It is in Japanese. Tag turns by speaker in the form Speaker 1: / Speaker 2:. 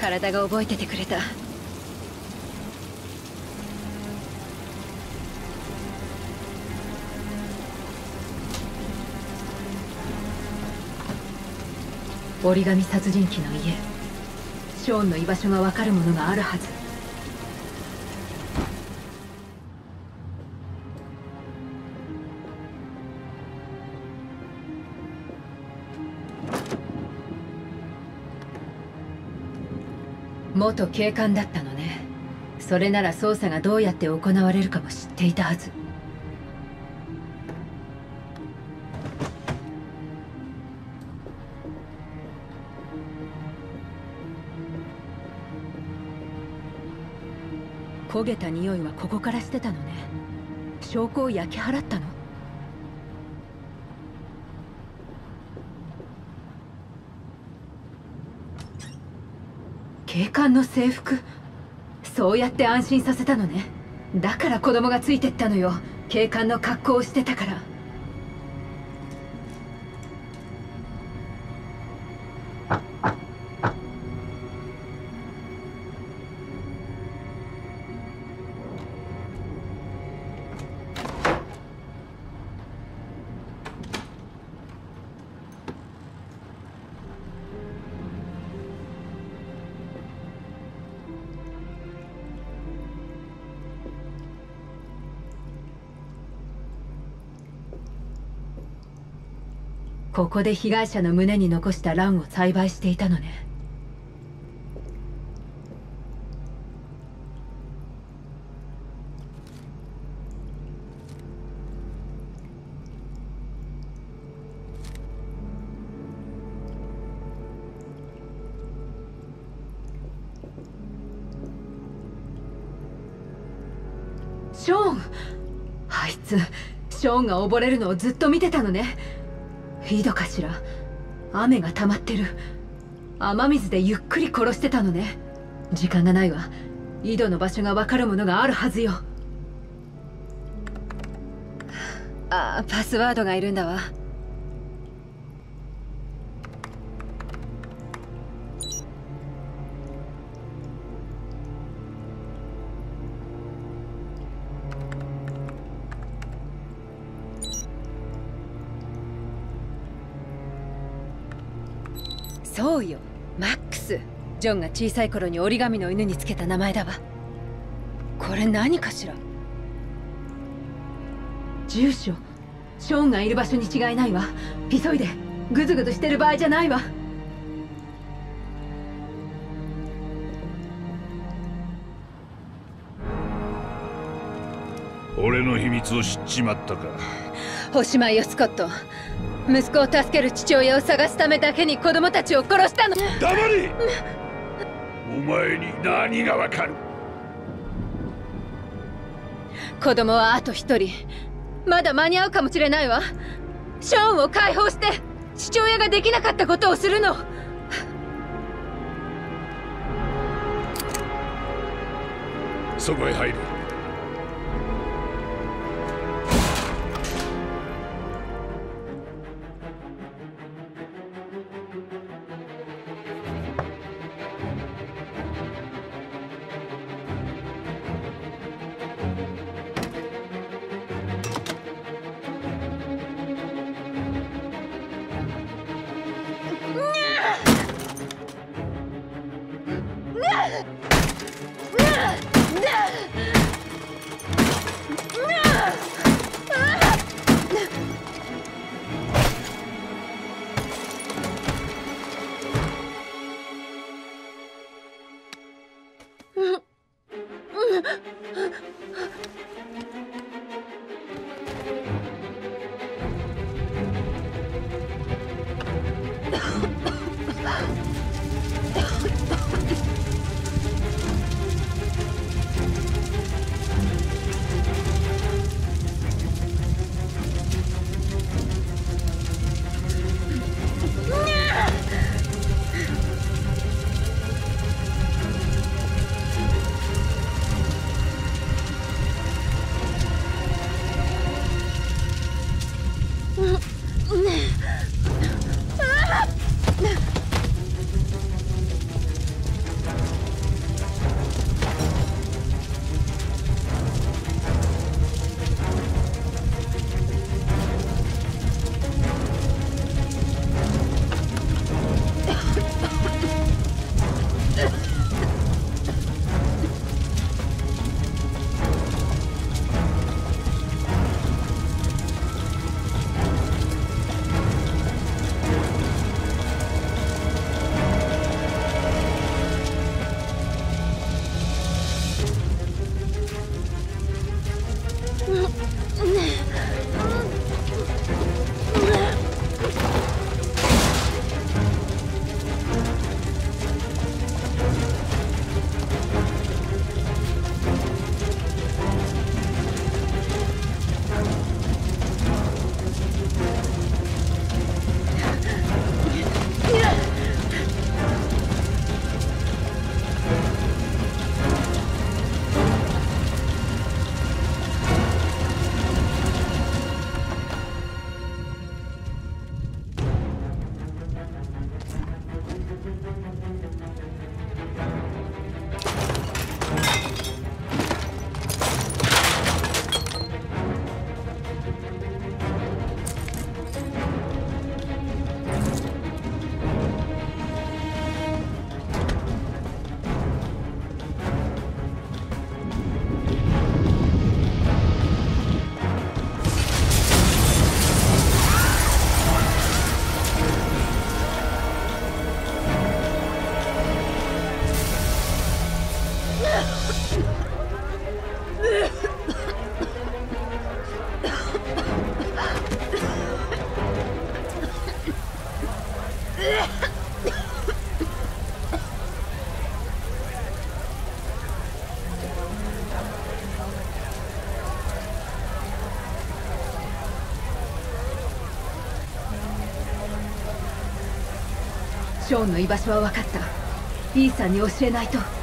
Speaker 1: 体が覚えててくれた。折り紙殺人鬼の家、ショーンの居場所が分かるものがあるはず。元警官だったのね。それなら捜査がどうやって行われるかも知っていたはず。焦げた匂いはここからしてたのね。証拠を焼き払ったの？警官の制服、そうやって安心させたのね。だから子供がついてったのよ。警官の格好をしてたから。ここで被害者の胸に残した卵を栽培していたのね。ショーン！あいつ、ショーンが溺れるのをずっと見てたのね。井戸かしら。雨が溜まってる。雨水でゆっくり殺してたのね。時間がないわ。井戸の場所が分かるものがあるはずよ。ああ、パスワードがいるんだわ。そうよ、マックス。ジョンが小さい頃に折り紙の犬につけた名前だわ。これ何かしら？住所。ショーンがいる場所に違いないわ。急いで。グズグズしてる場合じゃないわ。
Speaker 2: 俺の秘密を知っちまったか。
Speaker 1: おしまいよ、スコット。息子を助ける父親を探すためだけに子供たちを殺したの。
Speaker 2: 黙れ！お前に何がわかる？
Speaker 1: 子供はあと一人。まだ間に合うかもしれないわ。ショーンを解放して父親ができなかったことをするの。
Speaker 2: そこへ入る。
Speaker 1: ショーンの居場所は分かった。イーさんに教えないと。